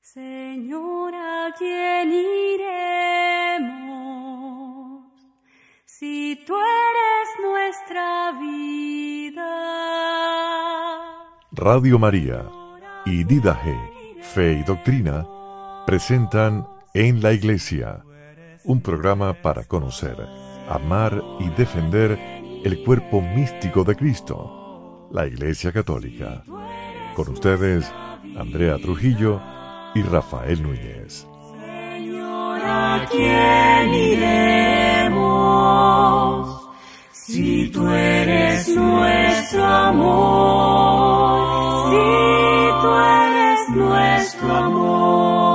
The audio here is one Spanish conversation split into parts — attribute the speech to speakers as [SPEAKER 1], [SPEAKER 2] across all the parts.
[SPEAKER 1] Señor, ¿a quién iremos si tú eres nuestra vida?
[SPEAKER 2] Radio María y Didaje, Fe y Doctrina presentan En la Iglesia, un programa para conocer, amar y defender el cuerpo místico de Cristo, la Iglesia Católica. Con ustedes, Andrea Trujillo y Rafael Núñez.
[SPEAKER 1] Señor, ¿a quién iremos si tú eres nuestro amor? Si tú eres nuestro amor.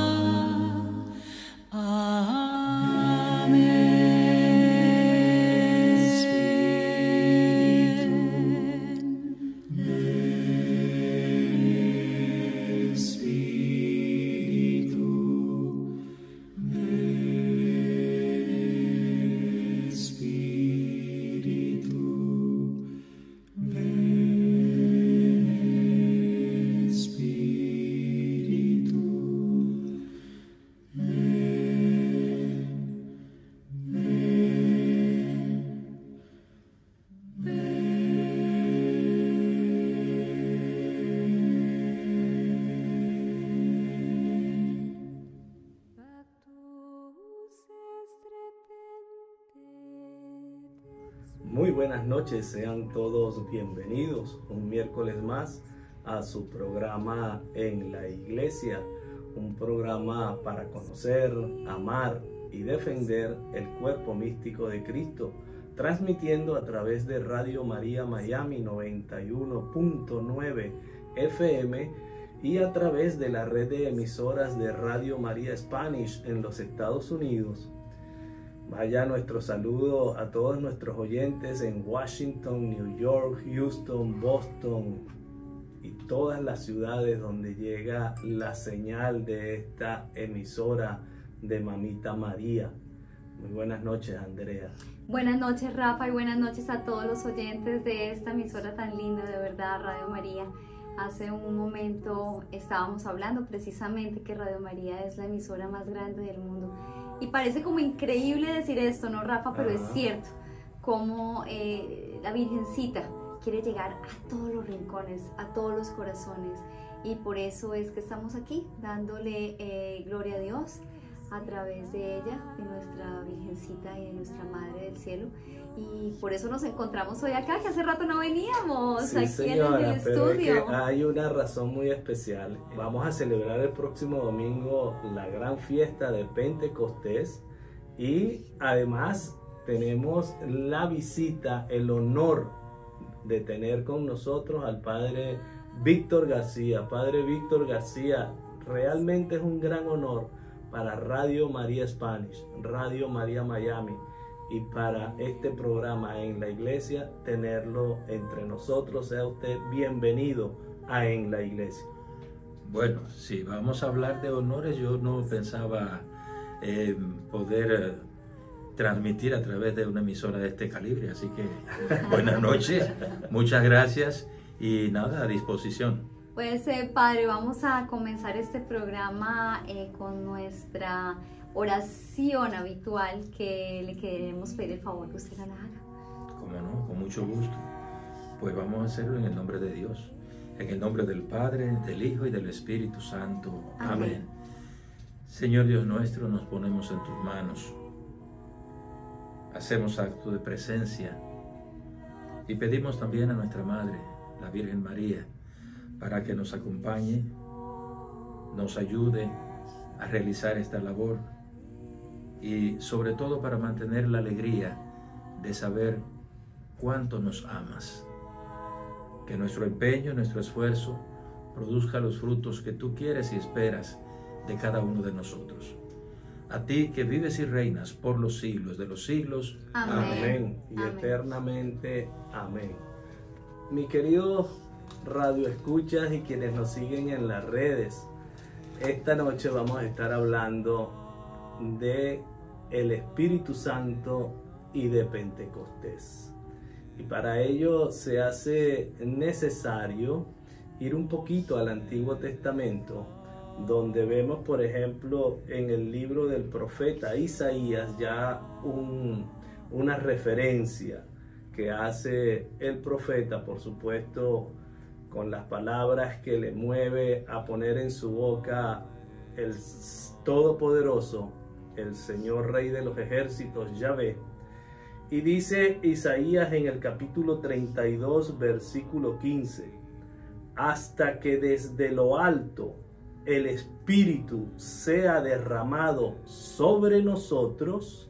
[SPEAKER 3] Amén. Muy buenas noches, sean todos bienvenidos un miércoles más a su programa En la Iglesia, un programa para conocer, amar y defender el cuerpo místico de Cristo, transmitiendo a través de Radio María Miami 91.9 FM y a través de la red de emisoras de Radio María Spanish en los Estados Unidos. Vaya nuestro saludo a todos nuestros oyentes en Washington, New York, Houston, Boston y todas las ciudades donde llega la señal de esta emisora de Mamita María. Muy buenas noches, Andrea.
[SPEAKER 4] Buenas noches, Rafa, y buenas noches a todos los oyentes de esta emisora tan linda, de verdad, Radio María. Hace un momento estábamos hablando precisamente que Radio María es la emisora más grande del mundo. Y parece como increíble decir esto, ¿no, Rafa? Pero es cierto, como la Virgencita quiere llegar a todos los rincones, a todos los corazones. Y por eso es que estamos aquí, dándole gloria a Dios a través de ella, de nuestra Virgencita y de nuestra Madre del Cielo. Y por eso nos encontramos hoy acá, que hace rato no veníamos,
[SPEAKER 3] sí,
[SPEAKER 4] aquí
[SPEAKER 3] señora,
[SPEAKER 4] en el
[SPEAKER 3] pero
[SPEAKER 4] estudio.
[SPEAKER 3] Es que hay una razón muy especial. Vamos a celebrar el próximo domingo la gran fiesta de Pentecostés y además tenemos la visita, el honor de tener con nosotros al Padre Víctor García. Padre Víctor García, realmente es un gran honor para Radio María Spanish, Radio María Miami y para este programa En la Iglesia, tenerlo entre nosotros. Sea usted bienvenido a En la Iglesia.
[SPEAKER 5] Bueno, si vamos a hablar de honores, yo no pensaba poder transmitir a través de una emisora de este calibre, así que buenas noches, muchas gracias y nada, a disposición.
[SPEAKER 4] Pues Padre, vamos a comenzar este programa con nuestra oración habitual, que le queremos pedir el favor que usted la haga.
[SPEAKER 5] Como no, con mucho gusto. Pues vamos a hacerlo en el nombre de Dios, en el nombre del Padre, del Hijo y del Espíritu Santo. Amén. Señor Dios nuestro, nos ponemos en tus manos. Hacemos acto de presencia y pedimos también a nuestra Madre, la Virgen María, para que nos acompañe, nos ayude a realizar esta labor y sobre todo para mantener la alegría de saber cuánto nos amas. Que nuestro empeño, nuestro esfuerzo produzca los frutos que tú quieres y esperas de cada uno de nosotros. A ti que vives y reinas por los siglos de los siglos.
[SPEAKER 4] Amén.
[SPEAKER 3] Amén. Y
[SPEAKER 4] Amén.
[SPEAKER 3] Eternamente. Amén. Mi querido radio escuchas y quienes nos siguen en las redes, esta noche vamos a estar hablando de el Espíritu Santo y de Pentecostés, y para ello se hace necesario ir un poquito al Antiguo Testamento, donde vemos, por ejemplo, en el libro del profeta Isaías ya una referencia que hace el profeta, por supuesto, con las palabras que le mueve a poner en su boca el Todopoderoso, el Señor Rey de los ejércitos, Yahvé. Y dice Isaías en el capítulo 32, versículo 15, hasta que desde lo alto el Espíritu sea derramado sobre nosotros,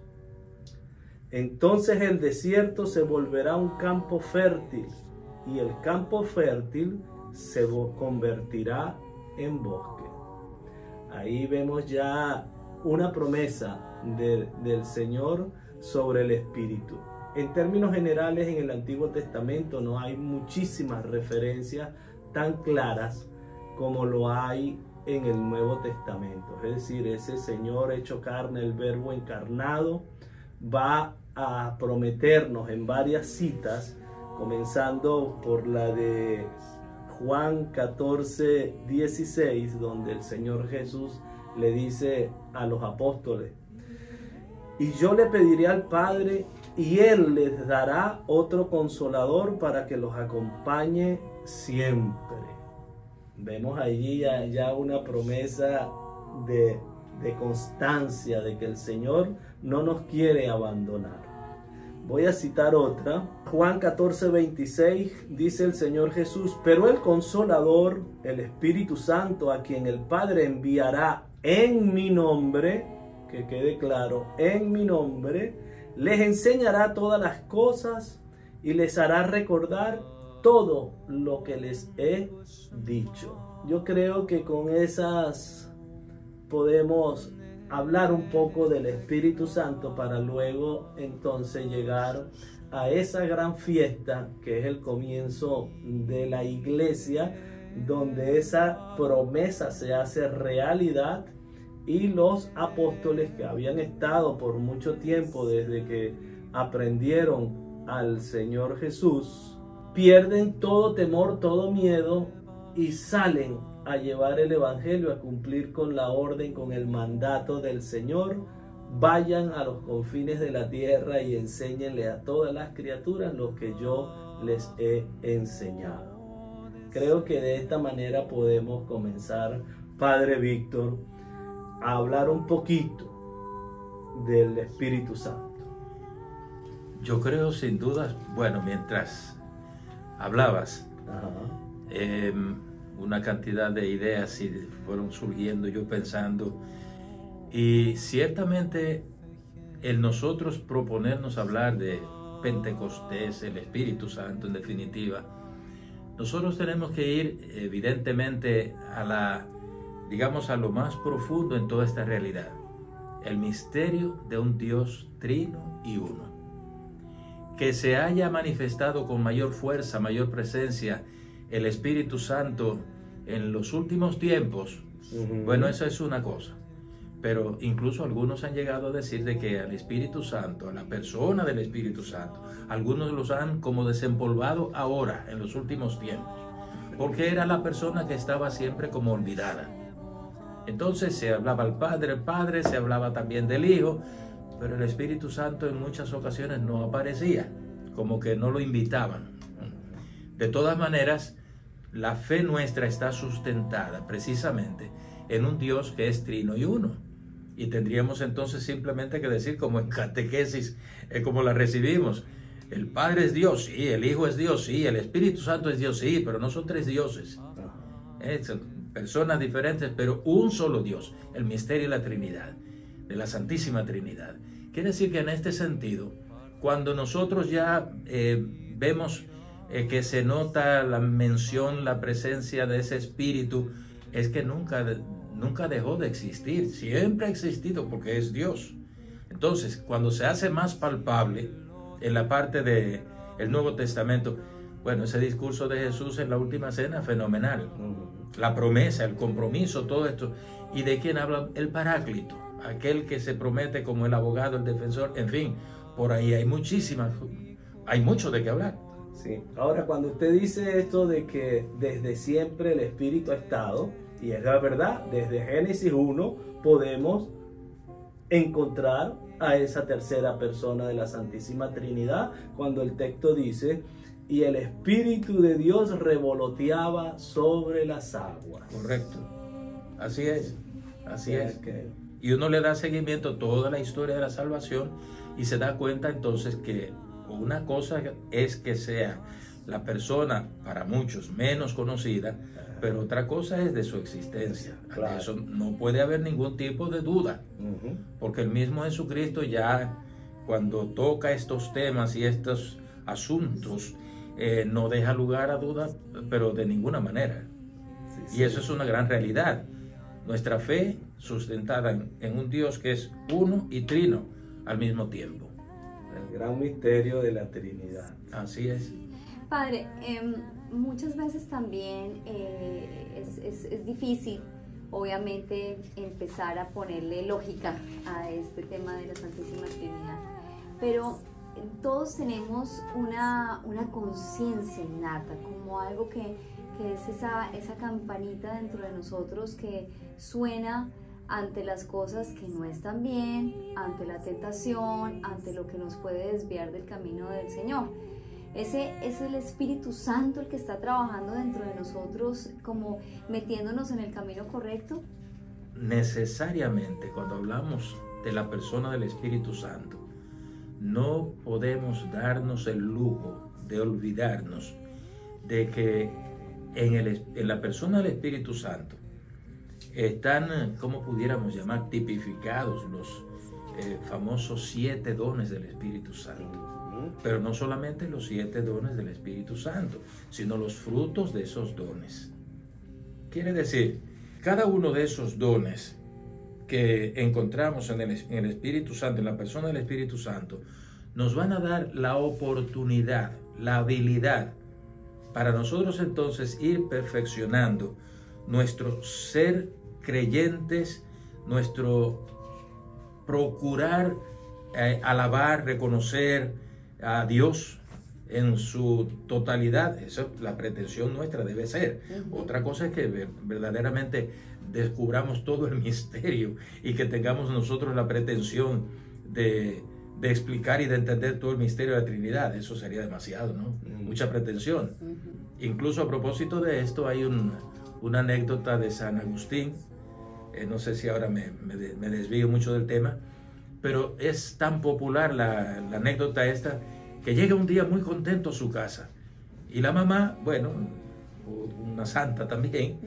[SPEAKER 3] entonces el desierto se volverá un campo fértil, y el campo fértil se convertirá en bosque. Ahí vemos ya una promesa del Señor sobre el Espíritu. En términos generales, en el Antiguo Testamento no hay muchísimas referencias tan claras como lo hay en el Nuevo Testamento. Es decir, ese Señor hecho carne, el Verbo encarnado, va a prometernos en varias citas, comenzando por la de Juan 14, 16, donde el Señor Jesús le dice a los apóstoles: y yo le pediré al Padre, y Él les dará otro consolador para que los acompañe siempre. Vemos allí ya una promesa de constancia, de que el Señor no nos quiere abandonar. Voy a citar otra. Juan 14:26 dice el Señor Jesús: pero el Consolador, el Espíritu Santo, a quien el Padre enviará en mi nombre, que quede claro, en mi nombre, les enseñará todas las cosas y les hará recordar todo lo que les he dicho. Yo creo que con esas podemos hablar un poco del Espíritu Santo para luego entonces llegar a esa gran fiesta que es el comienzo de la iglesia, donde esa promesa se hace realidad y los apóstoles que habían estado por mucho tiempo desde que aprendieron al Señor Jesús, pierden todo temor, todo miedo y salen a llevar el evangelio, a cumplir con la orden, con el mandato del Señor. Vayan a los confines de la tierra y enséñenle a todas las criaturas lo que yo les he enseñado. Creo que de esta manera podemos comenzar, Padre Víctor, a hablar un poquito del Espíritu Santo.
[SPEAKER 5] Yo creo sin duda, bueno, mientras hablabas, una cantidad de ideas y fueron surgiendo, yo pensando, y ciertamente el nosotros proponernos hablar de Pentecostés, el Espíritu Santo en definitiva, nosotros tenemos que ir evidentemente digamos a lo más profundo en toda esta realidad, el misterio de un Dios trino y uno, que se haya manifestado con mayor fuerza, mayor presencia el Espíritu Santo en los últimos tiempos. Bueno, eso es una cosa, pero incluso algunos han llegado a decir de que al Espíritu Santo, a la persona del Espíritu Santo, algunos los han como desempolvado ahora, en los últimos tiempos, porque era la persona que estaba siempre como olvidada. Entonces se hablaba al Padre, se hablaba también del Hijo, pero el Espíritu Santo en muchas ocasiones no aparecía, como que no lo invitaban. De todas maneras, la fe nuestra está sustentada precisamente en un Dios que es trino y uno. Y tendríamos entonces simplemente que decir, como en catequesis, como la recibimos, el Padre es Dios, sí, el Hijo es Dios, sí, el Espíritu Santo es Dios, sí, pero no son tres dioses. Son personas diferentes, pero un solo Dios, el misterio de la Trinidad, de la Santísima Trinidad. Quiere decir que en este sentido, cuando nosotros ya vemos que se nota la mención, la presencia de ese Espíritu, es que nunca dejó de existir, siempre ha existido porque es Dios. Entonces, cuando se hace más palpable en la parte del Nuevo Testamento, bueno, ese discurso de Jesús en la última cena, fenomenal. La promesa, el compromiso, todo esto. ¿Y de quién habla? El Paráclito, aquel que se promete como el abogado, el defensor, en fin, por ahí hay mucho de qué hablar.
[SPEAKER 3] Sí. Ahora, cuando usted dice esto de que desde siempre el Espíritu ha estado, y es la verdad, desde Génesis 1 podemos encontrar a esa tercera persona de la Santísima Trinidad, cuando el texto dice: y el Espíritu de Dios revoloteaba sobre las aguas.
[SPEAKER 5] Correcto. Así es. Así es.
[SPEAKER 3] Okay.
[SPEAKER 5] Y uno le da seguimiento a toda la historia de la salvación y se da cuenta entonces que una cosa es que sea la persona para muchos menos conocida, pero otra cosa es de su existencia. Claro. Eso no puede haber ningún tipo de duda, porque el mismo Jesucristo ya cuando toca estos temas y estos asuntos no deja lugar a duda, pero de ninguna manera. Sí. Y eso es una gran realidad. Nuestra fe sustentada en un Dios que es uno y trino al mismo tiempo.
[SPEAKER 3] El gran misterio de la Trinidad.
[SPEAKER 5] Así es.
[SPEAKER 4] Padre, muchas veces también es difícil, obviamente, empezar a ponerle lógica a este tema de la Santísima Trinidad, pero todos tenemos una conciencia innata, como algo que es esa campanita dentro de nosotros que suena ante las cosas que no están bien, ante la tentación, ante lo que nos puede desviar del camino del Señor. Ese es el Espíritu Santo el que está trabajando dentro de nosotros, como metiéndonos en el camino correcto.
[SPEAKER 5] Necesariamente, cuando hablamos de la persona del Espíritu Santo, no podemos darnos el lujo de olvidarnos de que en la persona del Espíritu Santo están, como pudiéramos llamar, tipificados los famosos 7 dones del Espíritu Santo. Pero no solamente los 7 dones del Espíritu Santo, sino los frutos de esos dones. Quiere decir, cada uno de esos dones que encontramos en el Espíritu Santo, en la persona del Espíritu Santo, nos van a dar la oportunidad, la habilidad para nosotros entonces ir perfeccionando nuestro ser creyentes, nuestro procurar alabar, reconocer a Dios en su totalidad. Esa es la pretensión nuestra, debe ser. Otra cosa es que verdaderamente descubramos todo el misterio y que tengamos nosotros la pretensión de explicar y de entender todo el misterio de la Trinidad. Eso sería demasiado, ¿no? Mucha pretensión. Incluso a propósito de esto hay una anécdota de San Agustín. No sé si ahora me desvío mucho del tema, pero es tan popular la anécdota esta, que llega un día muy contento a su casa y la mamá, bueno, una santa también,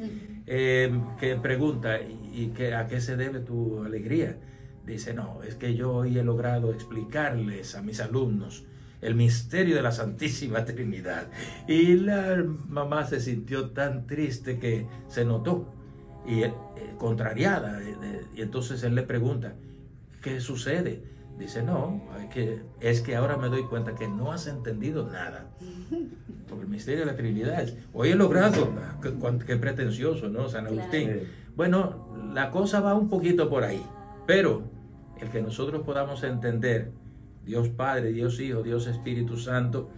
[SPEAKER 5] que pregunta, ¿y a qué se debe tu alegría? Dice, no, es que yo hoy he logrado explicarles a mis alumnos el misterio de la Santísima Trinidad. Y la mamá se sintió tan triste que se notó y contrariada, y entonces él le pregunta, ¿qué sucede? Dice, no, es que ahora me doy cuenta que no has entendido nada. Porque el misterio de la Trinidad es, hoy he logrado, qué pretencioso, ¿no? San Agustín. Claro. Bueno, la cosa va un poquito por ahí, pero el que nosotros podamos entender Dios Padre, Dios Hijo, Dios Espíritu Santo,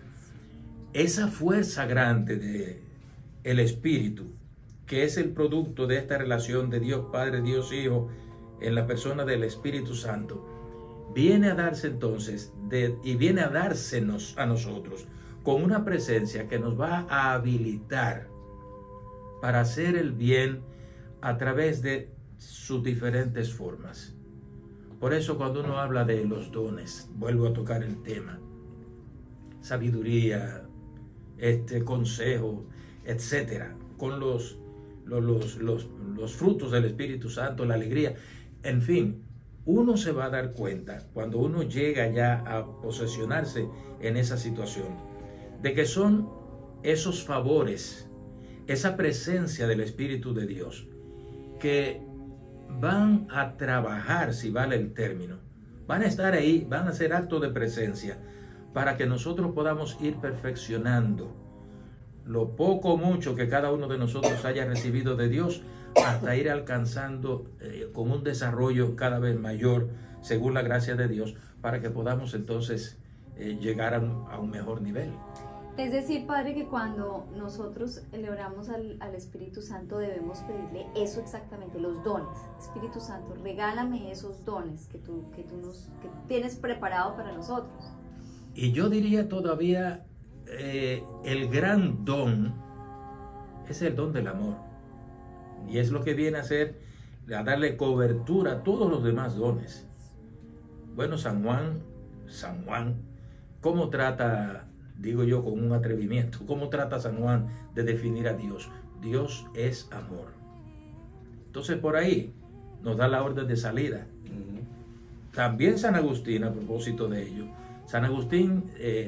[SPEAKER 5] esa fuerza grande de el Espíritu, que es el producto de esta relación de Dios Padre, Dios Hijo, en la persona del Espíritu Santo, viene a darse entonces, y viene a dársenos a nosotros, con una presencia que nos va a habilitar para hacer el bien a través de sus diferentes formas. Por eso cuando uno habla de los dones, vuelvo a tocar el tema, sabiduría, consejo, etcétera, con los frutos del Espíritu Santo, la alegría, en fin, uno se va a dar cuenta cuando uno llega ya a posesionarse en esa situación, de que son esos favores, esa presencia del Espíritu de Dios, que van a trabajar, si vale el término, van a estar ahí, van a hacer acto de presencia, para que nosotros podamos ir perfeccionando lo poco o mucho que cada uno de nosotros haya recibido de Dios, hasta ir alcanzando con un desarrollo cada vez mayor, según la gracia de Dios, para que podamos entonces llegar a un mejor nivel.
[SPEAKER 4] Es decir, Padre, que cuando nosotros le oramos al Espíritu Santo debemos pedirle eso exactamente, los dones. Espíritu Santo, regálame esos dones que tú tienes preparado para nosotros.
[SPEAKER 5] Y yo diría todavía, el gran don es el don del amor. Y es lo que viene a hacer, a darle cobertura a todos los demás dones. Bueno, San Juan, ¿cómo trata, digo yo con un atrevimiento, cómo trata San Juan de definir a Dios? Dios es amor. Entonces por ahí nos da la orden de salida. También San Agustín, a propósito de ello, San Agustín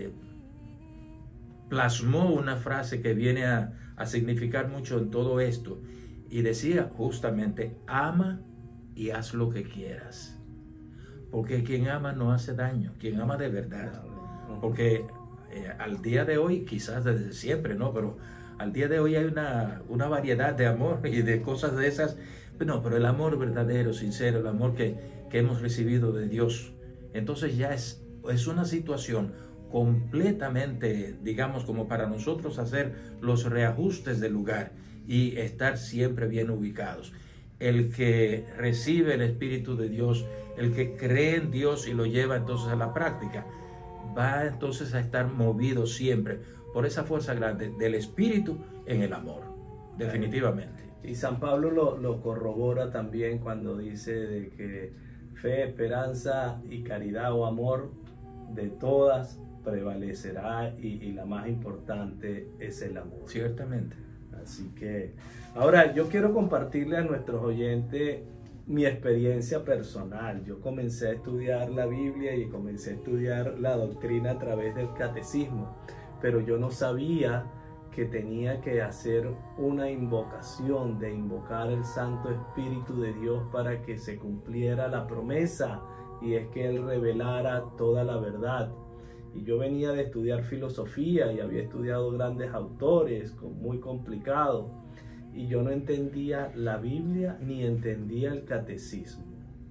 [SPEAKER 5] plasmó una frase que viene a significar mucho en todo esto, y decía justamente, ama y haz lo que quieras, porque quien ama no hace daño, quien ama de verdad, porque al día de hoy, quizás desde siempre, ¿no? Pero al día de hoy hay una variedad de amor y de cosas de esas, no, pero el amor verdadero, sincero, el amor que hemos recibido de Dios, entonces ya es una situación completamente, digamos, como para nosotros hacer los reajustes del lugar y estar siempre bien ubicados. El que recibe el Espíritu de Dios, el que cree en Dios y lo lleva entonces a la práctica, va entonces a estar movido siempre por esa fuerza grande del Espíritu en el amor, definitivamente.
[SPEAKER 3] Y San Pablo lo corrobora también cuando dice de que fe, esperanza y caridad o amor de todas prevalecerá y la más importante es el amor.
[SPEAKER 5] Ciertamente.
[SPEAKER 3] Así que ahora yo quiero compartirle a nuestros oyentes mi experiencia personal. Yo comencé a estudiar la Biblia y comencé a estudiar la doctrina a través del catecismo, pero yo no sabía que tenía que hacer una invocación, de invocar el Santo Espíritu de Dios para que se cumpliera la promesa, y es que Él revelara toda la verdad. Y yo venía de estudiar filosofía y había estudiado grandes autores, muy complicado, y yo no entendía la Biblia ni entendía el catecismo.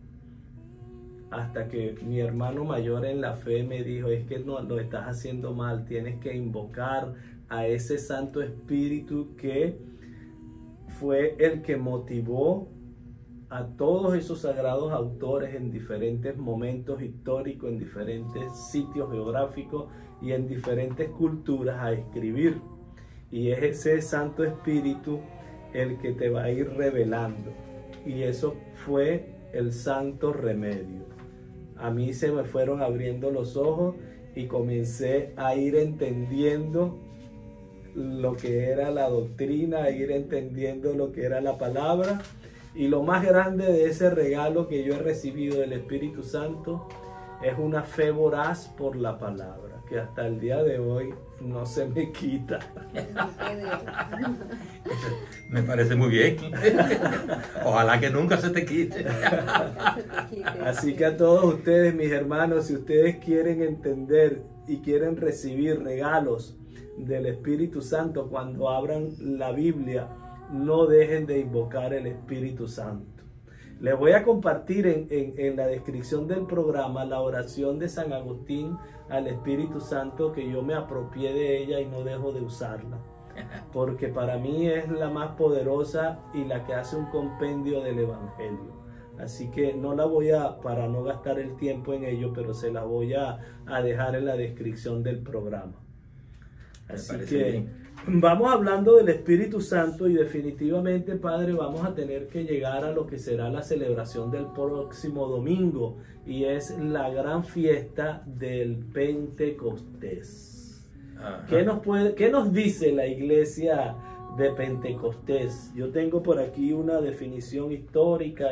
[SPEAKER 3] Hasta que mi hermano mayor en la fe me dijo, es que no, lo estás haciendo mal, tienes que invocar a ese Santo Espíritu que fue el que motivó a todos esos sagrados autores en diferentes momentos históricos, en diferentes sitios geográficos y en diferentes culturas a escribir. Y es ese Santo Espíritu el que te va a ir revelando. Y eso fue el santo remedio. A mí se me fueron abriendo los ojos y comencé a ir entendiendo lo que era la doctrina, a ir entendiendo lo que era la palabra. Y lo más grande de ese regalo que yo he recibido del Espíritu Santo es una fe voraz por la palabra, que hasta el día de hoy no se me quita.
[SPEAKER 5] Me parece muy bien. Ojalá que nunca se te quite.
[SPEAKER 3] Así que a todos ustedes, mis hermanos, si ustedes quieren entender y quieren recibir regalos del Espíritu Santo cuando abran la Biblia, no dejen de invocar el Espíritu Santo. Les voy a compartir en la descripción del programa la oración de San Agustín al Espíritu Santo, que yo me apropié de ella y no dejo de usarla, porque para mí es la más poderosa y la que hace un compendio del Evangelio. Así que no la voy a, para no gastar el tiempo en ello, pero se la voy a dejar en la descripción del programa. Así que bien. Vamos hablando del Espíritu Santo y definitivamente, Padre, vamos a tener que llegar a lo que será la celebración del próximo domingo, y es la gran fiesta del Pentecostés. ¿Qué nos dice la iglesia de Pentecostés? Yo tengo por aquí una definición histórica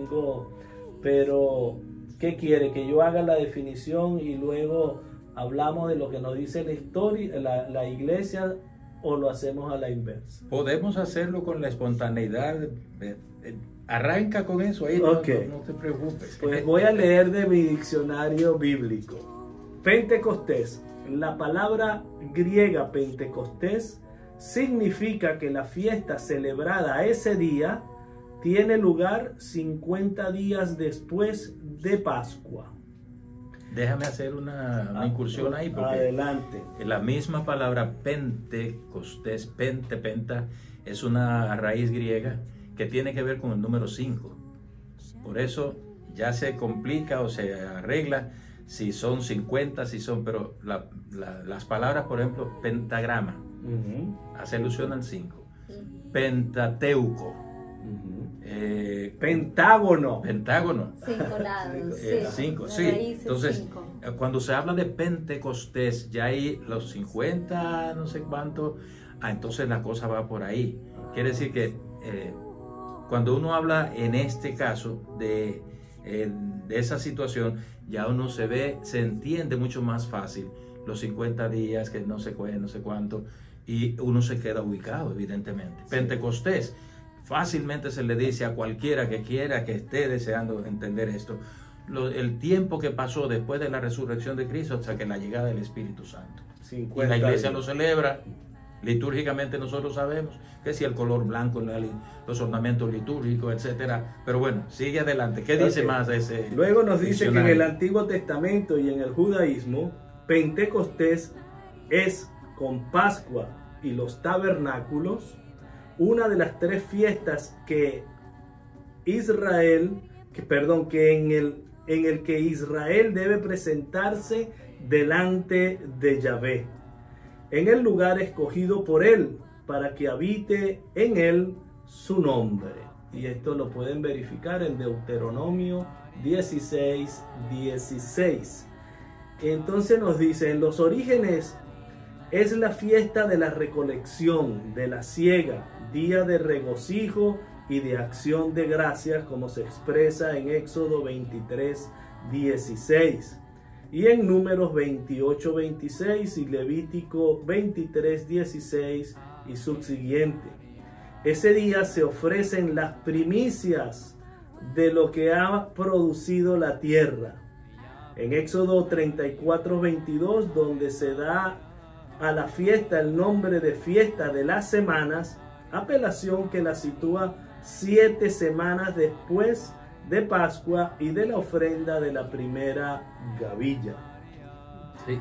[SPEAKER 3] pero ¿qué quiere? ¿Que yo haga la definición y luego hablamos de lo que nos dice la historia, la iglesia, o lo hacemos a la inversa?
[SPEAKER 5] Podemos hacerlo con la espontaneidad. Arranca con eso ahí,
[SPEAKER 3] okay.
[SPEAKER 5] No te preocupes.
[SPEAKER 3] Pues voy a leer de mi diccionario bíblico. Pentecostés. La palabra griega Pentecostés significa que la fiesta celebrada ese día tiene lugar 50 días después de Pascua.
[SPEAKER 5] Déjame hacer una incursión ahí, porque
[SPEAKER 3] adelante.
[SPEAKER 5] La misma palabra Pentecostés, penta, es una raíz griega que tiene que ver con el número 5. Por eso ya se complica o se arregla si son 50, pero las palabras, por ejemplo, pentagrama, hace alusión al 5. Pentateuco.
[SPEAKER 3] Pentágono.
[SPEAKER 4] 5 lados.
[SPEAKER 5] 5, sí. Entonces, cuando se habla de Pentecostés, ya hay los 50, no sé cuánto, entonces la cosa va por ahí. Quiere decir que cuando uno habla en este caso de esa situación, ya uno se entiende mucho más fácil los 50 días, que no sé cuánto, y uno se queda ubicado, evidentemente. Sí. Pentecostés. Fácilmente se le dice a cualquiera que quiera, que esté deseando entender esto, el tiempo que pasó después de la resurrección de Cristo hasta que la llegada del Espíritu Santo. Y la iglesia lo celebra, litúrgicamente nosotros sabemos que si el color blanco, los ornamentos litúrgicos, etcétera. Pero bueno, sigue adelante. ¿Qué dice más ese?
[SPEAKER 3] Luego nos dice que en el Antiguo Testamento y en el judaísmo, Pentecostés es, con Pascua y los tabernáculos, una de las 3 fiestas que en el que Israel debe presentarse delante de Yahvé, en el lugar escogido por él, para que habite en él su nombre. Y esto lo pueden verificar en Deuteronomio 16:16. Entonces nos dice, en los orígenes es la fiesta de la recolección, de la siega, día de regocijo y de acción de gracias, como se expresa en Éxodo 23:16 y en Números 28:26 y Levítico 23:16 y subsiguiente. Ese día se ofrecen las primicias de lo que ha producido la tierra. En Éxodo 34:22, donde se da a la fiesta el nombre de fiesta de las semanas, apelación que la sitúa 7 semanas después de Pascua y de la ofrenda de la primera gavilla.
[SPEAKER 5] Sí.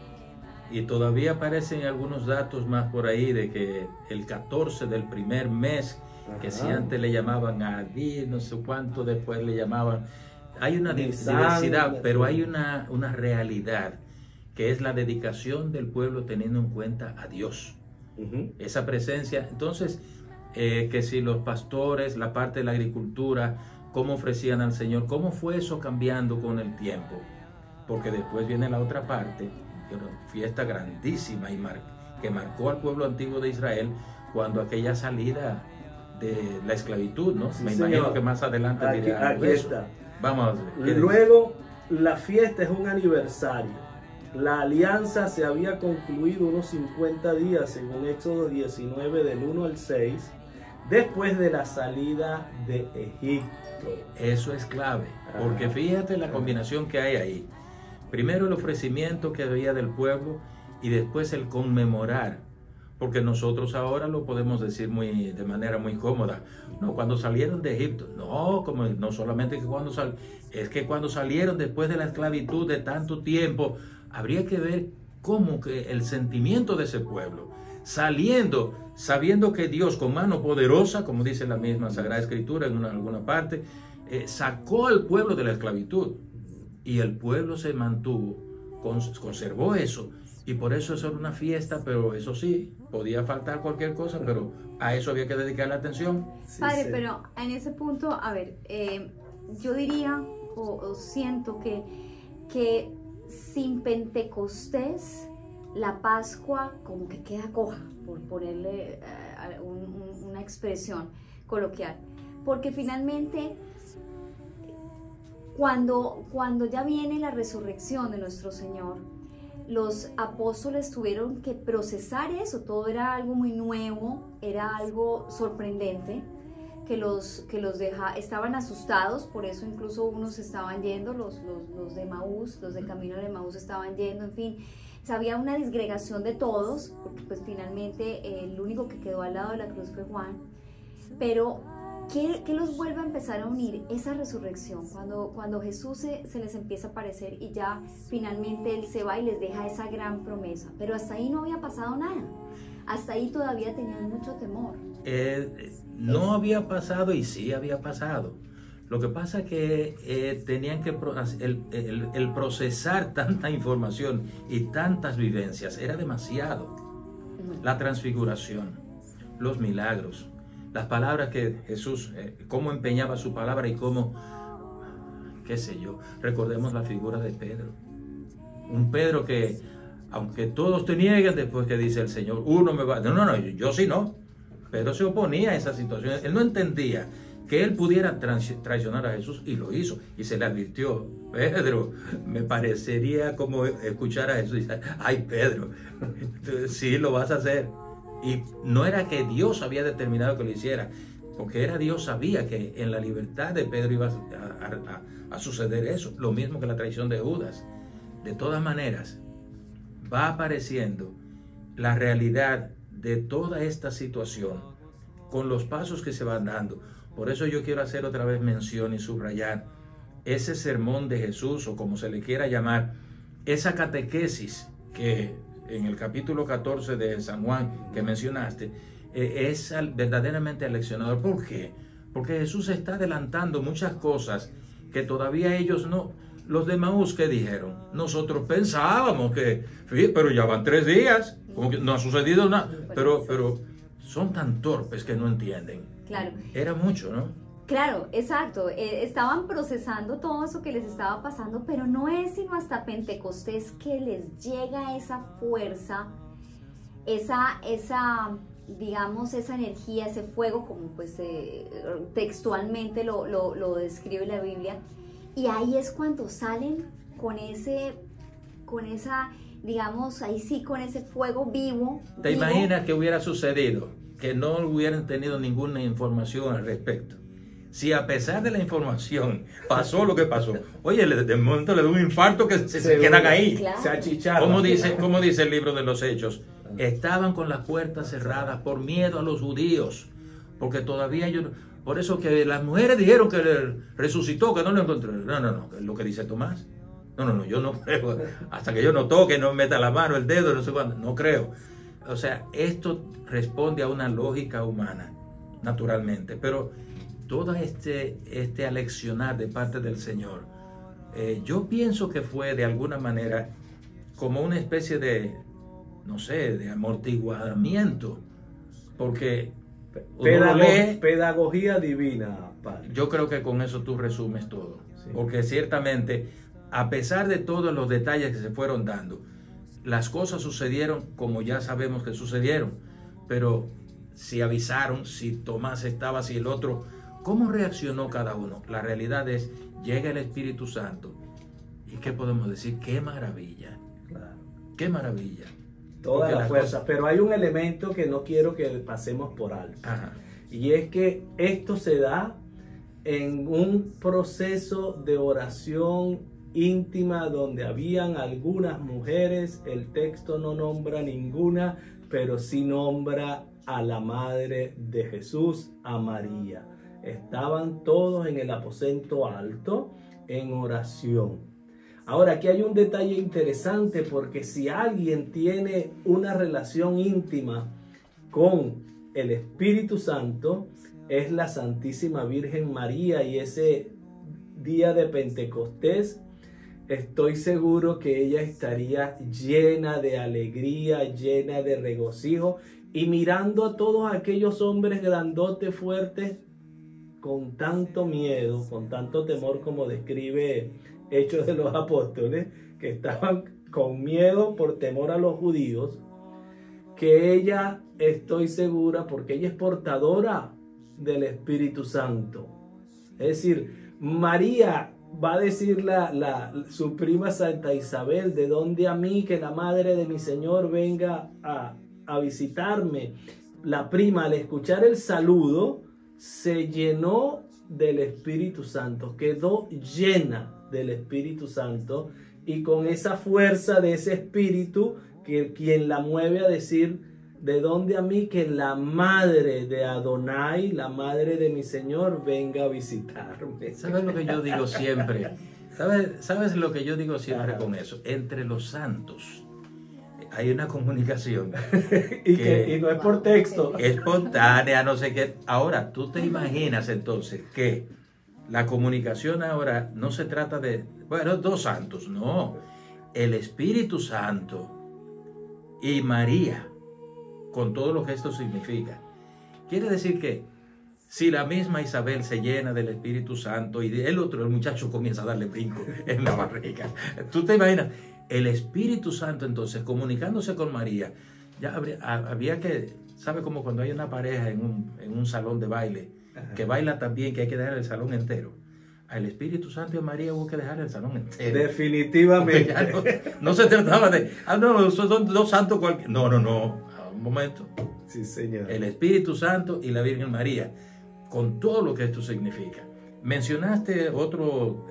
[SPEAKER 5] Y todavía aparecen algunos datos más por ahí de que el 14 del primer mes, que si antes le llamaban Adí, no sé cuánto después le llamaban. Hay una diversidad, pero hay una realidad, que es la dedicación del pueblo teniendo en cuenta a Dios. Esa presencia. Entonces, que si los pastores, la parte de la agricultura, cómo ofrecían al Señor, cómo fue eso cambiando con el tiempo. Porque después viene la otra parte, fiesta grandísima y que marcó al pueblo antiguo de Israel cuando aquella salida de la esclavitud, ¿no?
[SPEAKER 3] Sí,
[SPEAKER 5] Me
[SPEAKER 3] señor.
[SPEAKER 5] imagino que más adelante dirá
[SPEAKER 3] aquí
[SPEAKER 5] eso.
[SPEAKER 3] está.
[SPEAKER 5] Vamos a ver.
[SPEAKER 3] Luego, la fiesta es un aniversario. La alianza se había concluido unos 50 días, según Éxodo 19, del 1 al 6, después de la salida de Egipto.
[SPEAKER 5] Eso es clave, porque fíjate la combinación que hay ahí. Primero el ofrecimiento que había del pueblo y después el conmemorar, porque nosotros ahora lo podemos decir de manera muy cómoda. No, cuando salieron de Egipto, no solamente que es que cuando salieron después de la esclavitud de tanto tiempo, habría que ver cómo que el sentimiento de ese pueblo, saliendo, sabiendo que Dios con mano poderosa, como dice la misma Sagrada Escritura en alguna parte, sacó al pueblo de la esclavitud. Y el pueblo se mantuvo, conservó eso. Y por eso era una fiesta, pero eso sí, podía faltar cualquier cosa, pero a eso había que dedicar la atención.
[SPEAKER 3] Sí,
[SPEAKER 4] Padre,
[SPEAKER 3] sí.
[SPEAKER 4] pero en ese punto, a ver, yo diría o siento que sin Pentecostés la Pascua como que queda coja, por ponerle una expresión coloquial, porque finalmente cuando ya viene la resurrección de nuestro Señor, los apóstoles tuvieron que procesar eso. Todo era algo muy nuevo, era algo sorprendente, que los estaban asustados, por eso incluso unos estaban yendo, los de Maús, los de Camino de Maús estaban yendo, en fin, había una disgregación de todos, porque pues finalmente el único que quedó al lado de la cruz fue Juan. Pero ¿qué los vuelve a empezar a unir? Esa resurrección, cuando Jesús se les empieza a aparecer y ya finalmente Él se va y les deja esa gran promesa. Pero hasta ahí no había pasado nada, hasta ahí todavía tenían mucho temor.
[SPEAKER 5] No había pasado y sí había pasado. Lo que pasa es que tenían que el procesar tanta información y tantas vivencias era demasiado. La transfiguración, los milagros, las palabras que Jesús, cómo empeñaba su palabra y cómo, qué sé yo, recordemos la figura de Pedro. Un Pedro que, aunque todos te nieguen, después que dice el Señor, uno me va, no, yo sí no. Pedro se oponía a esa situación, él no entendía que él pudiera traicionar a Jesús y lo hizo, y se le advirtió, Pedro, me parecería como escuchar a Jesús y decir, ay Pedro, sí lo vas a hacer. Y no era que Dios había determinado que lo hiciera, porque era Dios sabía que en la libertad de Pedro iba a suceder eso, lo mismo que la traición de Judas. De todas maneras, va apareciendo la realidad de toda esta situación con los pasos que se van dando. Por eso yo quiero hacer otra vez mención y subrayar ese sermón de Jesús, o como se le quiera llamar, esa catequesis que en el capítulo 14 de San Juan que mencionaste, es verdaderamente aleccionador. ¿Por qué? Porque Jesús está adelantando muchas cosas que todavía ellos no. Los de Maús, ¿qué dijeron? Nosotros pensábamos que, pero ya van 3 días, como que no ha sucedido nada, pero son tan torpes que no entienden.
[SPEAKER 4] Claro.
[SPEAKER 5] Era mucho, ¿no?
[SPEAKER 4] Claro, exacto. Estaban procesando todo eso que les estaba pasando, pero no es sino hasta Pentecostés que les llega esa fuerza, digamos, esa energía, ese fuego, como pues textualmente lo describe la Biblia. Y ahí es cuando salen con esa, digamos, ahí sí, con ese fuego vivo.
[SPEAKER 5] ¿Te imaginas que hubiera sucedido? Que no hubieran tenido ninguna información al respecto. Si a pesar de la información pasó lo que pasó, oye, de momento le da un infarto que se quedan ahí.
[SPEAKER 4] Claro.
[SPEAKER 3] Se achicharon.
[SPEAKER 5] ¿Cómo dice el libro de los Hechos? Estaban con las puertas cerradas por miedo a los judíos, porque todavía ellos... Por eso que las mujeres dijeron que resucitó, que no lo encontraron. No, es lo que dice Tomás. No, yo no creo. Hasta que yo no toque, no meta la mano, el dedo, no sé cuándo. No creo. O sea, esto responde a una lógica humana, naturalmente. Pero todo este aleccionar de parte del Señor, yo pienso que fue de alguna manera como una especie de, no sé, de amortiguamiento. Porque...
[SPEAKER 3] Pedagogía divina, padre.
[SPEAKER 5] Yo creo que con eso tú resumes todo.
[SPEAKER 3] Sí.
[SPEAKER 5] Porque ciertamente, a pesar de todos los detalles que se fueron dando, las cosas sucedieron como ya sabemos que sucedieron. Pero si avisaron, si Tomás estaba, si el otro, ¿cómo reaccionó cada uno? La realidad es, llega el Espíritu Santo. ¿Y qué podemos decir? ¡Qué maravilla!
[SPEAKER 3] Claro.
[SPEAKER 5] ¡Qué maravilla!
[SPEAKER 3] Toda
[SPEAKER 5] Porque
[SPEAKER 3] la fuerza, pero hay un elemento que no quiero que pasemos por alto.
[SPEAKER 5] Ajá.
[SPEAKER 3] Y es que esto se da en un proceso de oración íntima donde habían algunas mujeres. El texto no nombra ninguna, pero sí nombra a la madre de Jesús, a María. Estaban todos en el aposento alto en oración. Ahora, aquí hay un detalle interesante, porque si alguien tiene una relación íntima con el Espíritu Santo, es la Santísima Virgen María. Y ese día de Pentecostés, estoy seguro que ella estaría llena de alegría, llena de regocijo, y mirando a todos aquellos hombres grandotes, fuertes, con tanto miedo, con tanto temor, como describe Hechos de los Apóstoles, que estaban con miedo por temor a los judíos, que ella, estoy segura, porque ella es portadora del Espíritu Santo. Es decir, María va a decir su prima Santa Isabel: ¿de dónde a mí que la madre de mi Señor venga a visitarme? La prima, al escuchar el saludo, se llenó del Espíritu Santo, quedó llena del Espíritu Santo, y con esa fuerza de ese Espíritu, que quien la mueve a decir: ¿de dónde a mí que la madre de Adonai, la madre de mi Señor, venga a visitarme?
[SPEAKER 5] ¿Sabes lo que yo digo siempre? ¿Sabes lo que yo digo siempre con eso? Entre los santos hay una comunicación
[SPEAKER 3] y no es por texto,
[SPEAKER 5] espontánea, no sé qué. Ahora, tú te imaginas entonces que la comunicación ahora no se trata de, bueno, dos santos, no. El Espíritu Santo y María, con todo lo que esto significa. Quiere decir que si la misma Isabel se llena del Espíritu Santo y el muchacho comienza a darle brinco en la barriga, tú te imaginas, el Espíritu Santo entonces comunicándose con María, ya había que, ¿sabe? Como cuando hay una pareja en un salón de baile, que baila también, que hay que dejar el salón entero. Al Espíritu Santo y a María hubo que dejar el salón entero.
[SPEAKER 3] Definitivamente.
[SPEAKER 5] No se trataba de, no, son dos santos cualquiera. No, un momento.
[SPEAKER 3] Sí, Señor.
[SPEAKER 5] El Espíritu Santo y la Virgen María, con todo lo que esto significa. Mencionaste otro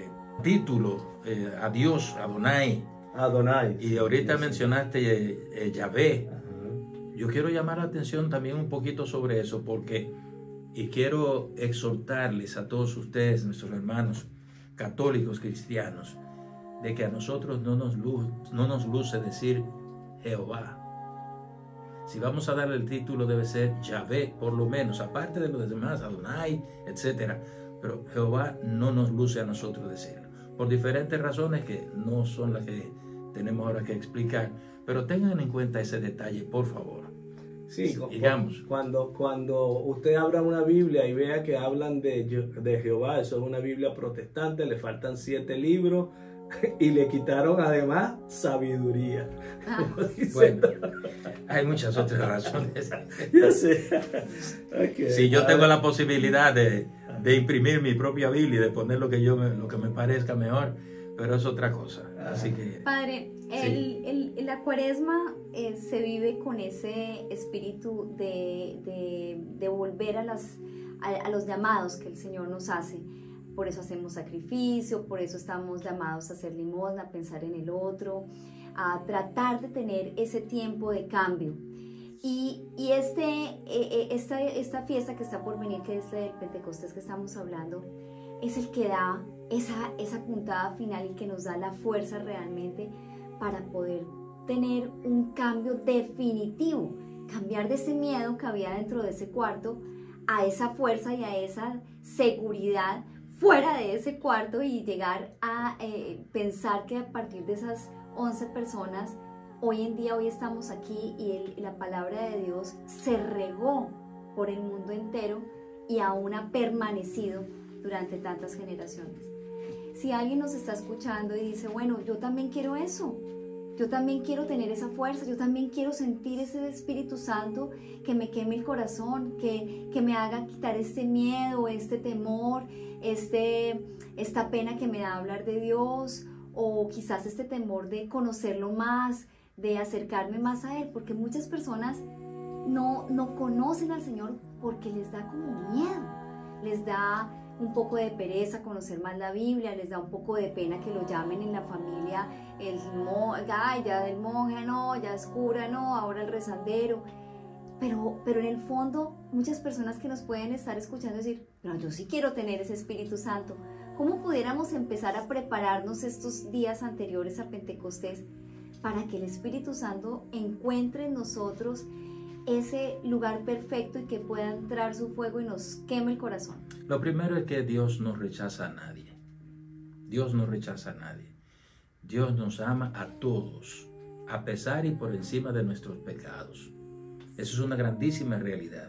[SPEAKER 5] título, a Dios, Adonai. Y ahorita mencionaste Yahvé. Yo quiero llamar la atención también un poquito sobre eso, porque, y quiero exhortarles a todos ustedes, nuestros hermanos católicos cristianos, de que a nosotros no nos luce decir Jehová. Si vamos a darle el título, debe ser Yahvé, por lo menos, aparte de los demás, Adonai, etc. Pero Jehová no nos luce a nosotros decirlo, por diferentes razones que no son las que tenemos ahora que explicar. Pero tengan en cuenta ese detalle, por favor.
[SPEAKER 3] Sí,
[SPEAKER 5] digamos.
[SPEAKER 3] Cuando usted abra una Biblia y vea que hablan de Jehová, eso es una Biblia protestante, le faltan 7 libros y le quitaron además sabiduría.
[SPEAKER 5] Bueno, hay muchas otras razones.
[SPEAKER 3] Ya sé. Okay.
[SPEAKER 5] Si yo tengo la posibilidad de imprimir mi propia Biblia y de poner lo que me parezca mejor, pero es otra cosa. Así que,
[SPEAKER 4] Padre,
[SPEAKER 5] sí.
[SPEAKER 4] la Cuaresma se vive con ese espíritu de volver a los llamados que el Señor nos hace. Por eso hacemos sacrificio, por eso estamos llamados a hacer limosna, a pensar en el otro, a tratar de tener ese tiempo de cambio. Y esta fiesta que está por venir, que es la del Pentecostés que estamos hablando, es el que da esa puntada final y que nos da la fuerza realmente para poder tener un cambio definitivo, cambiar de ese miedo que había dentro de ese cuarto a esa fuerza y a esa seguridad fuera de ese cuarto, y llegar a pensar que a partir de esas 11 personas, hoy estamos aquí y la palabra de Dios se regó por el mundo entero y aún ha permanecido durante tantas generaciones. Si alguien nos está escuchando y dice, bueno, yo también quiero eso, yo también quiero tener esa fuerza, yo también quiero sentir ese Espíritu Santo que me queme el corazón, que me haga quitar este miedo, este temor, esta pena que me da hablar de Dios, o quizás este temor de conocerlo más, de acercarme más a Él, porque muchas personas no conocen al Señor porque les da como miedo, les da un poco de pereza conocer más la Biblia, les da un poco de pena que lo llamen en la familia ya del monje, no, ya es cura, no, ahora el rezandero. Pero en el fondo, muchas personas que nos pueden estar escuchando decir, pero yo sí quiero tener ese Espíritu Santo. ¿Cómo pudiéramos empezar a prepararnos estos días anteriores a Pentecostés para que el Espíritu Santo encuentre en nosotros ese lugar perfecto y que pueda entrar su fuego y nos queme el corazón?
[SPEAKER 5] Lo primero es que Dios no rechaza a nadie. Dios no rechaza a nadie. Dios nos ama a todos, a pesar y por encima de nuestros pecados. Eso es una grandísima realidad.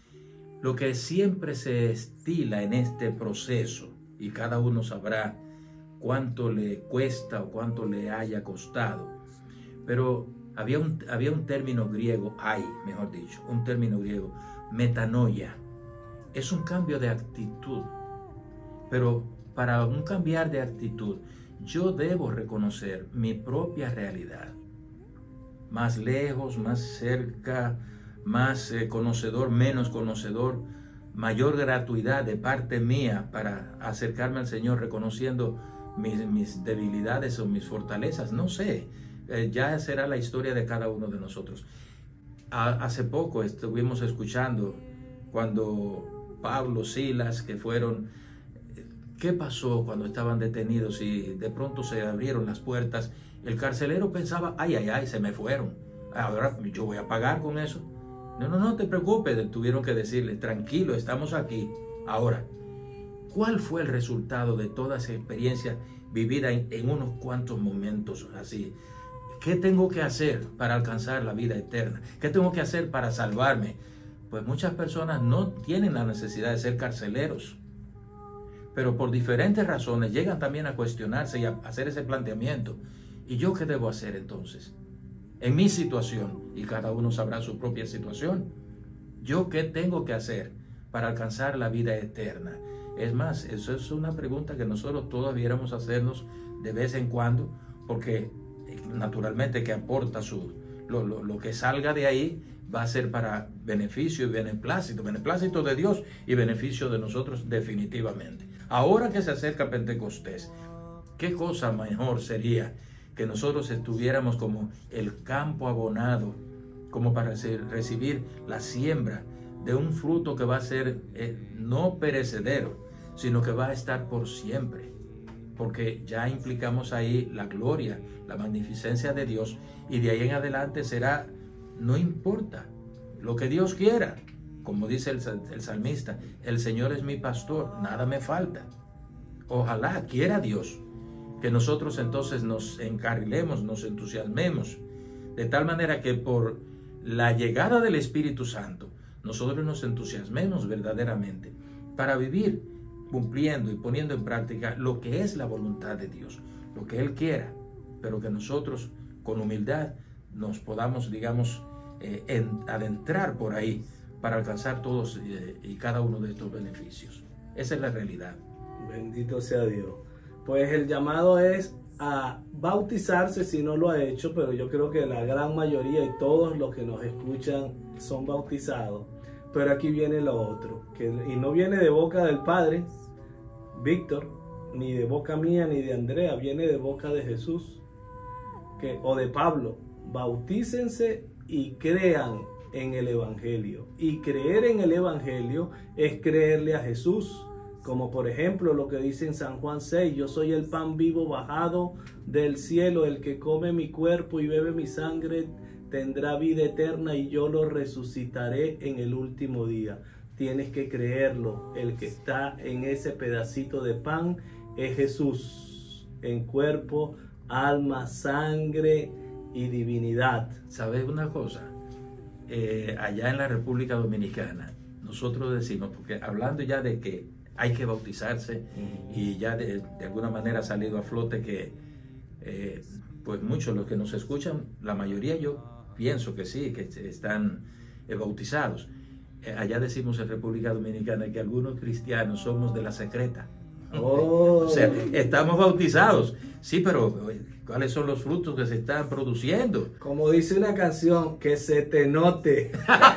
[SPEAKER 5] Lo que siempre se estila en este proceso, y cada uno sabrá cuánto le cuesta o cuánto le haya costado, pero había un término griego, un término griego, metanoia. Es un cambio de actitud, pero para un cambiar de actitud, yo debo reconocer mi propia realidad. Más lejos, más cerca, más conocedor, menos conocedor, mayor gratuidad de parte mía para acercarme al Señor, reconociendo mis debilidades o mis fortalezas, no sé, ya será la historia de cada uno de nosotros. Hace poco estuvimos escuchando cuando Pablo, Silas, que fueron, ¿qué pasó cuando estaban detenidos y de pronto se abrieron las puertas? El carcelero pensaba, ay, se me fueron, ahora yo voy a pagar con eso. No te preocupes, tuvieron que decirle, tranquilo, estamos aquí. Ahora, ¿cuál fue el resultado de toda esa experiencia vivida en unos cuantos momentos así? ¿Qué tengo que hacer para alcanzar la vida eterna? ¿Qué tengo que hacer para salvarme? Pues muchas personas no tienen la necesidad de ser carceleros, pero por diferentes razones llegan también a cuestionarse y a hacer ese planteamiento. ¿Y yo qué debo hacer entonces? En mi situación, y cada uno sabrá su propia situación, ¿yo qué tengo que hacer para alcanzar la vida eterna? Es más, eso es una pregunta que nosotros todos debiéramos hacernos de vez en cuando, porque naturalmente que aporta lo que salga de ahí va a ser para beneficio y beneplácito de Dios y beneficio de nosotros definitivamente. Ahora que se acerca Pentecostés, ¿qué cosa mejor sería que nosotros estuviéramos como el campo abonado, como para recibir la siembra de un fruto que va a ser no perecedero, sino que va a estar por siempre? Porque ya implicamos ahí la gloria, la magnificencia de Dios, y de ahí en adelante será, no importa lo que Dios quiera, como dice el salmista, el Señor es mi pastor, nada me falta. Ojalá quiera Dios que nosotros entonces nos encarrilemos, nos entusiasmemos, de tal manera que por la llegada del Espíritu Santo, nosotros nos entusiasmemos verdaderamente para vivir cumpliendo y poniendo en práctica lo que es la voluntad de Dios, lo que Él quiera, pero que nosotros con humildad nos podamos, digamos, adentrar por ahí para alcanzar todos y cada uno de estos beneficios. Esa es la realidad.
[SPEAKER 3] Bendito sea Dios. Pues el llamado es a bautizarse si no lo ha hecho, pero yo creo que la gran mayoría y todos los que nos escuchan son bautizados. Pero aquí viene lo otro, y no viene de boca del Padre, Víctor, ni de boca mía, ni de Andrea, viene de boca de Jesús, o de Pablo. Bautícense y crean en el Evangelio. Y creer en el Evangelio es creerle a Jesús. Como por ejemplo lo que dice en San Juan 6, yo soy el pan vivo bajado del cielo, el que come mi cuerpo y bebe mi sangre tendrá vida eterna y yo lo resucitaré en el último día. Tienes que creerlo, el que está en ese pedacito de pan es Jesús, en cuerpo, alma, sangre y divinidad.
[SPEAKER 5] ¿Sabes una cosa? Allá en la República Dominicana, nosotros decimos, porque hablando ya de que hay que bautizarse y ya de alguna manera ha salido a flote que pues muchos los que nos escuchan, la mayoría yo pienso que sí, que están bautizados. Allá decimos en República Dominicana que algunos cristianos somos de la secreta.
[SPEAKER 3] Oh.
[SPEAKER 5] O sea, estamos bautizados, sí, pero ¿cuáles son los frutos que se están produciendo?
[SPEAKER 3] Como dice una canción, que se te note.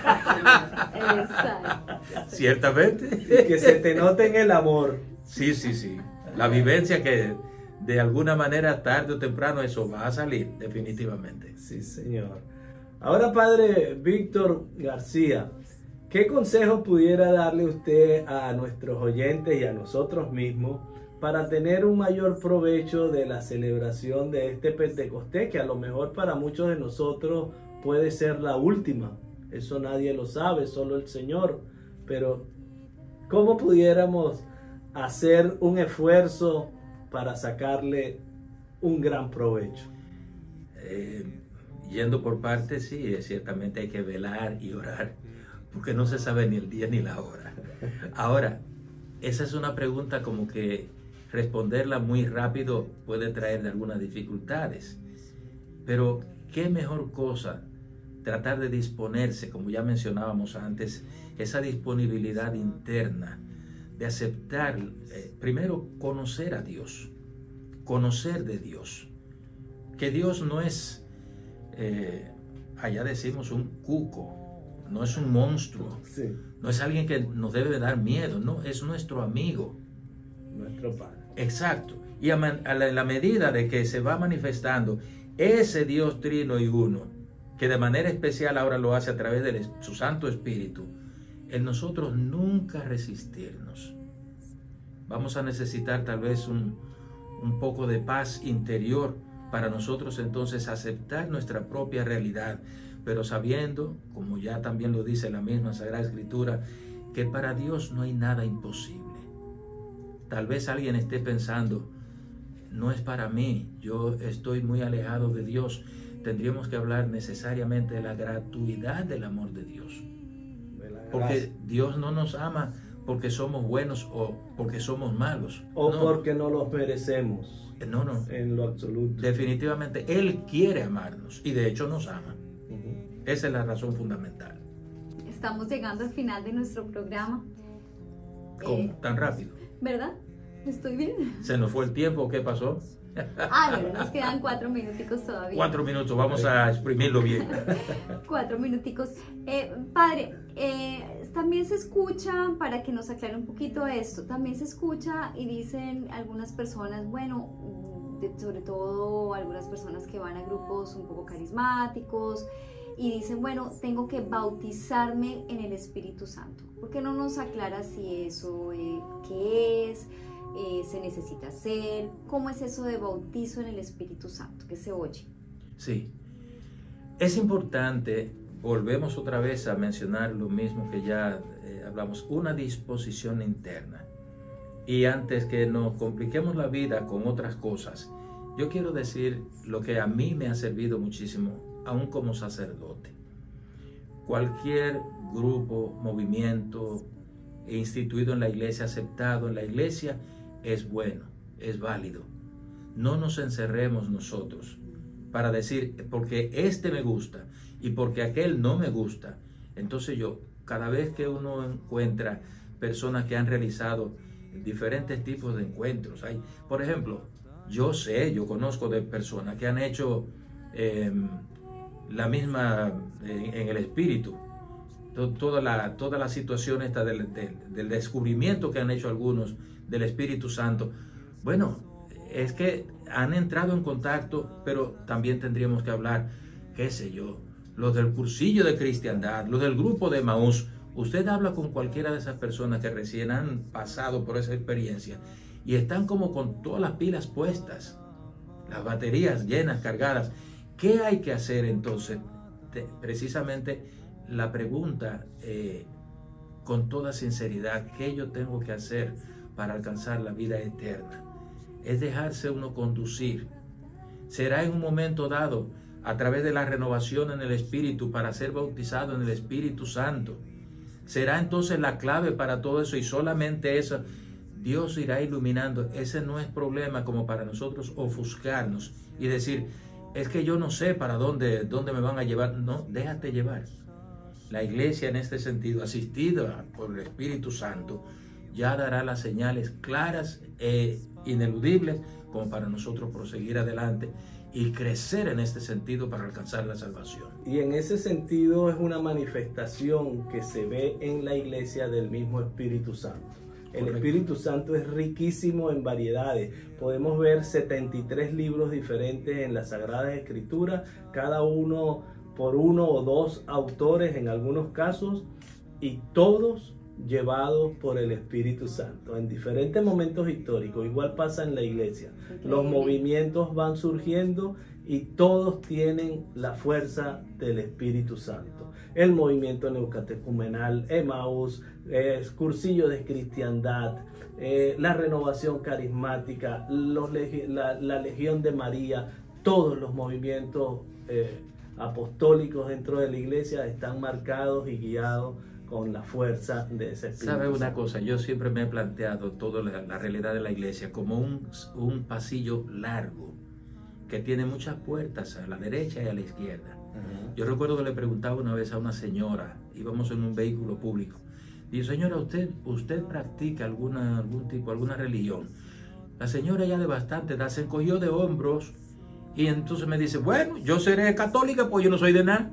[SPEAKER 4] Exacto.
[SPEAKER 5] Ciertamente.
[SPEAKER 3] Que se te note en el amor.
[SPEAKER 5] Sí, sí, sí. La vivencia que de alguna manera tarde o temprano eso va a salir, definitivamente.
[SPEAKER 3] Sí, señor. Ahora, Padre Víctor García, ¿qué consejo pudiera darle usted a nuestros oyentes y a nosotros mismos para tener un mayor provecho de la celebración de este Pentecostés, que a lo mejor para muchos de nosotros puede ser la última? Eso nadie lo sabe, solo el Señor. Pero, ¿cómo pudiéramos hacer un esfuerzo para sacarle un gran provecho?
[SPEAKER 5] Yendo por partes, sí, ciertamente hay que velar y orar, porque no se sabe ni el día ni la hora. Ahora, esa es una pregunta como que responderla muy rápido puede traer de algunas dificultades. Pero, ¿qué mejor cosa? Tratar de disponerse, como ya mencionábamos antes, esa disponibilidad interna, de aceptar, primero conocer a Dios, conocer de Dios, que Dios no es, allá decimos un cuco, no es un monstruo,
[SPEAKER 3] Sí,
[SPEAKER 5] no es alguien que nos debe dar miedo, no, es nuestro amigo.
[SPEAKER 3] nuestro Padre.
[SPEAKER 5] Exacto, y en la medida de que se va manifestando ese Dios trino y uno, que de manera especial ahora lo hace a través de su Santo Espíritu, en nosotros nunca resistirnos. Vamos a necesitar tal vez un poco de paz interior para nosotros entonces aceptar nuestra propia realidad, pero sabiendo, como ya también lo dice la misma Sagrada Escritura, que para Dios no hay nada imposible. Tal vez alguien esté pensando, no es para mí, yo estoy muy alejado de Dios. Tendríamos que hablar necesariamente de la gratuidad del amor de Dios. Porque Dios no nos ama porque somos buenos o porque somos malos.
[SPEAKER 3] O
[SPEAKER 5] no,
[SPEAKER 3] porque no los merecemos.
[SPEAKER 5] No, no.
[SPEAKER 3] En lo absoluto.
[SPEAKER 5] Definitivamente, Él quiere amarnos y de hecho nos ama. Esa es la razón fundamental.
[SPEAKER 4] Estamos llegando al final de nuestro programa.
[SPEAKER 5] ¿Cómo? ¿Tan rápido?
[SPEAKER 4] ¿Verdad? ¿Estoy bien?
[SPEAKER 5] ¿Se nos fue el tiempo? ¿Qué pasó?
[SPEAKER 4] Bueno, nos quedan 4 minuticos todavía.
[SPEAKER 5] 4 minutos, vamos a exprimirlo bien.
[SPEAKER 4] 4 minuticos. Padre, también se escucha, para que nos aclare un poquito esto, también se escucha y dicen algunas personas, bueno, sobre todo algunas personas que van a grupos un poco carismáticos y dicen, bueno, tengo que bautizarme en el Espíritu Santo. ¿Por qué no nos aclara si eso qué es? ¿Se necesita hacer? ¿Cómo es eso de bautizo en el Espíritu Santo que se oye?
[SPEAKER 5] Sí, es importante, volvemos otra vez a mencionar lo mismo que ya hablamos, una disposición interna. Y antes que nos compliquemos la vida con otras cosas, yo quiero decir lo que a mí me ha servido muchísimo, aún como sacerdote. cualquier grupo, movimiento instituido en la iglesia, aceptado en la iglesia, es bueno, es válido. No nos encerremos nosotros para decir, porque este me gusta y porque aquel no me gusta. Entonces cada vez que uno encuentra personas que han realizado diferentes tipos de encuentros, por ejemplo, yo conozco de personas que han hecho la misma en el espíritu, toda la situación esta del descubrimiento que han hecho algunos del Espíritu Santo. Bueno, es que han entrado en contacto, pero también tendríamos que hablar, qué sé yo, los del cursillo de cristiandad, los del grupo de Emaús. Usted habla con cualquiera de esas personas que recién han pasado por esa experiencia y están como con todas las pilas puestas, las baterías llenas, cargadas. ¿Qué hay que hacer entonces? Precisamente la pregunta, con toda sinceridad, ¿qué yo tengo que hacer para alcanzar la vida eterna? Es dejarse uno conducir. Será en un momento dado, a través de la renovación en el Espíritu, para ser bautizado en el Espíritu Santo. Será entonces la clave para todo eso, y solamente eso Dios irá iluminando. Ese no es problema como para nosotros ofuscarnos y decir, es que yo no sé para dónde me van a llevar. No, déjate llevar. La iglesia en este sentido, asistida por el Espíritu Santo, ya dará las señales claras e ineludibles como para nosotros proseguir adelante y crecer en este sentido para alcanzar la salvación.
[SPEAKER 3] Y en ese sentido es una manifestación que se ve en la iglesia del mismo Espíritu Santo. El Espíritu Santo es riquísimo en variedades. Podemos ver 73 libros diferentes en las Sagradas Escrituras, cada uno por uno o dos autores en algunos casos, y todos llevados por el Espíritu Santo en diferentes momentos históricos. Igual pasa en la iglesia. Los movimientos van surgiendo y todos tienen la fuerza del Espíritu Santo. El movimiento neocatecumenal, Emaús, cursillo de cristiandad, la renovación carismática, la Legión de María, todos los movimientos apostólicos dentro de la iglesia están marcados y guiados con la fuerza de ese Espíritu.
[SPEAKER 5] ¿Sabe una cosa? Yo siempre me he planteado toda la realidad de la iglesia como un pasillo largo que tiene muchas puertas a la derecha y a la izquierda. Yo recuerdo que le preguntaba una vez a una señora, íbamos en un vehículo público, digo, señora, ¿usted practica alguna religión? La señora ya de bastante edad se encogió de hombros y entonces me dice, bueno, yo seré católica, pues yo no soy de nada.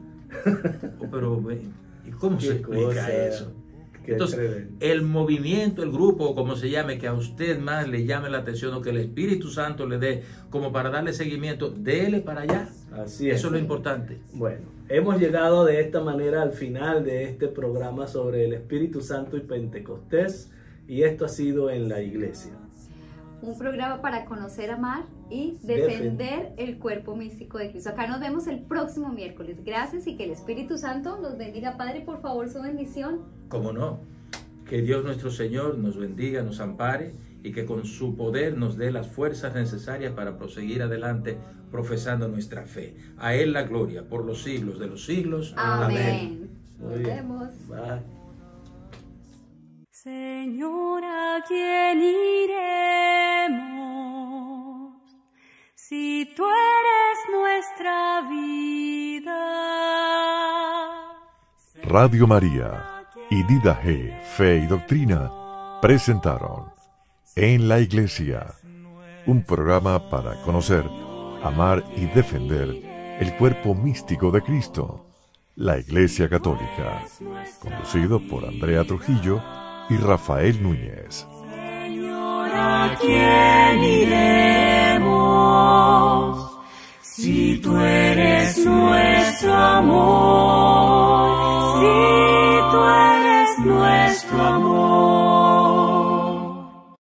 [SPEAKER 5] Pero, ¿y cómo se explica eso? Entonces, el movimiento, el grupo, como se llame, que a usted más le llame la atención o que el Espíritu Santo le dé como para darle seguimiento, dele para allá.
[SPEAKER 3] Así es.
[SPEAKER 5] Eso es lo importante.
[SPEAKER 3] Bueno, hemos llegado de esta manera al final de este programa sobre el Espíritu Santo y Pentecostés, y esto ha sido En la Iglesia.
[SPEAKER 4] Un programa para conocer, amar y defender el cuerpo místico de Cristo. Acá nos vemos el próximo miércoles. Gracias y que el Espíritu Santo nos bendiga. Padre, por favor, su bendición.
[SPEAKER 5] ¿Cómo no? Que Dios nuestro Señor nos bendiga, nos ampare y que con su poder nos dé las fuerzas necesarias para proseguir adelante profesando nuestra fe. A Él la gloria por los siglos de los siglos.
[SPEAKER 4] Amén. Nos vemos.
[SPEAKER 3] Bye.
[SPEAKER 1] Señor, ¿a quién iremos si tú eres nuestra vida?
[SPEAKER 2] Radio María y Didaje, Fe y Doctrina presentaron En la Iglesia, un programa para conocer, amar y defender el cuerpo místico de Cristo, la Iglesia Católica, conducido por Andrea Trujillo y Rafael Núñez.
[SPEAKER 1] Señor, ¿a quién iremos si tú eres nuestro amor? Si tú eres nuestro amor.